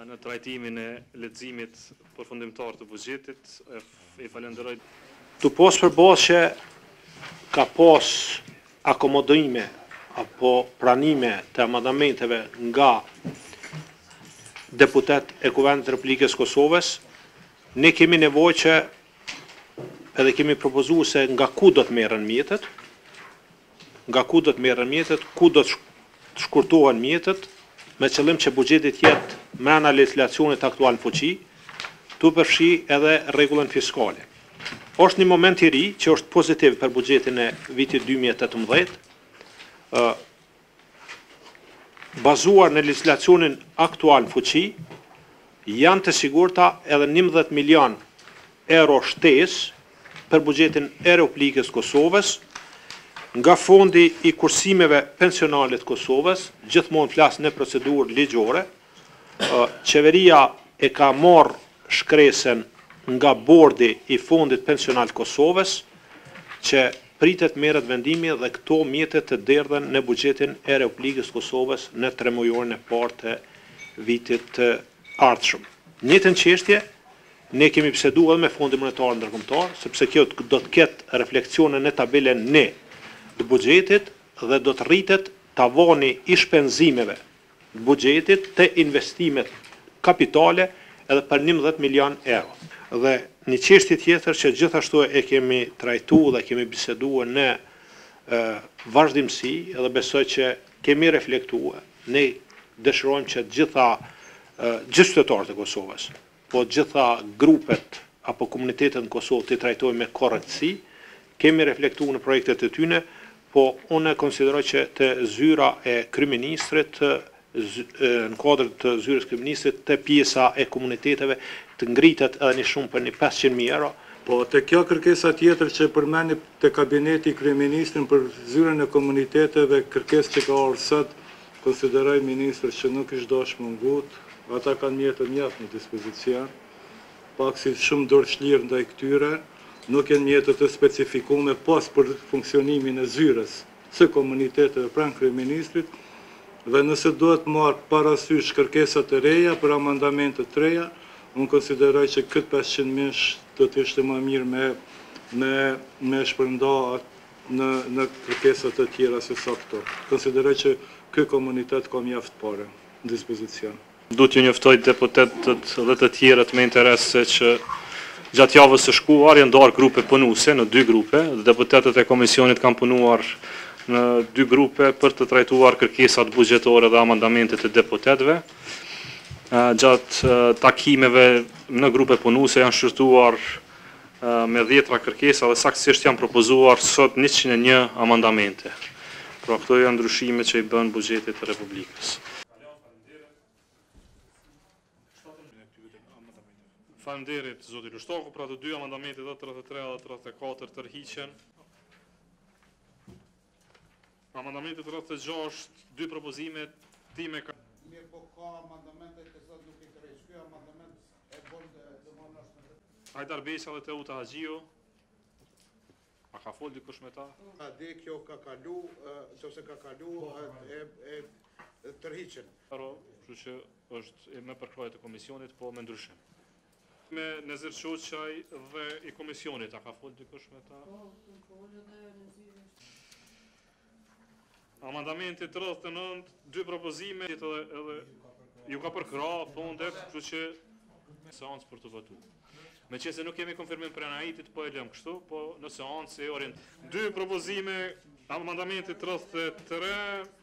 në trajtimin e leximit përfundimtar të buxhetit. E falenderoj. Tu pos përbos që ka pos akomodime apo pranime të amendamenteve nga deputet e Kuvendit të Republikës Kosovës, ne kemi nevojë që edhe kemi propozuar se nga ku do të merren mjetet, ku do të shkurtohen mjetet, me qëllim që buxheti të jetë brenda legislacionit aktual në fuqi, tu përfshi edhe rregullën fiskale. Është një moment i ri që është pozitiv për buxhetin e vitit 2018, bazuar në legislacionin aktual në fuqi, janë të sigurta edhe 11 milion euro shtesë për buxhetin e Republikës Kosovës, nga fondi i kursimeve pensionale të Kosovës, gjithmonë flas në procedurë ligjore. Qeveria e ka marrë shkresen nga bordi i fondit pensional të Kosovës, që pritet merret vendimi dhe këto mjetet të derdhen në buxhetin e Republikës Kosovës në 3 mujorin e parë të vitit të ardhshëm. Njëjtën çështje ne kemi biseduar me Fondin Monetar Ndërkombëtar, sepse kjo do të ketë refleksione në tabelen ne të buxhetit dhe do të rritet tavani i shpenzimeve të buxhetit të investimet kapitale edhe për 11 milion euro. Dhe një çështje tjetër që gjithashtu e kemi trajtuar dhe kemi biseduar në vazhdimsi, edhe besoj që kemi reflektuar, ne dëshirojmë që gjithë qytetarët e Kosovës, po gjitha grupet apo komunitetet në Kosovë të trajtojmë me korrektësi, kemi reflektuar në projektet e tyne, po unë konsideroj që të zyra e kryeministrit, në kuadër të zyrës kryeministrit, të pjesa e komuniteteve të ngritet edhe një shumë për një 500.000 euro. Po, të kjo kërkesa tjetër që përmeni të kabineti i kryeministrin për zyrën e komuniteteve, kërkes që ka orë sot, konsideroj ministrës që nuk ishtë dosh mungut, ata kanë mjetë mjaft në dispozicion, pak si shumë dorëshlirë ndaj këtyre, nuk janë mjetë të specifikume pas për funksionimin e zyrës së komuniteteve pranë kryeministrit, dhe nëse duhet marrë parasysh kërkesat e reja për amandamentet të reja, unë konsideroj që këtë 500 mish do të ishte më mirë me shpërnda në kërkesat e tjera se sa këto. Konsideroj që ky komunitet ka mjaft pare në dispozicion. Du t'ju njoftoj deputetët dhe të tjerët me interes se që gjatë javës së shkuar janë ndarë grupe punuese në 2 grupe, dhe deputetët e komisionit kanë punuar në 2 grupe për të trajtuar kërkesat buxhetore dhe amandamentet e deputetëve. Gjatë takimeve në grupe punuese janë shqyrtuar me 10 kërkesa dhe saktësisht janë propozuar sot 101 amandamente. Pra këto janë ndryshimet që i bën buxhetit të Republikës. Faleminderit zoti Lushtoku, pra të 2 amandamentet dhe 33 dhe 34 tërhiqen. Amendamentet 36, 2 propozime time ka... Mirë, po ka amendamente të zot nuk i kërësh. Ky amendament e bën të mënosh. Hajdar Besha dhe Teuta Haxhiu. A ka fol dikush me ta? A dhe kjo ka kalu, ose ka kalu e tërhiqen. Kështu që është me përkrahje të komisionit, po me ndryshim. Me Nezir Çoçaj dhe i komisionit, a ka fol dikush me ta? Amendamenti 39, 2 propozime edhe ju ka përkrah fondet, kështu që seancë për të votuar. Meqense nuk kemi konfirmim për anaitit, po e lëm kështu, po në seancë e orient 2 propozime, amendamenti 33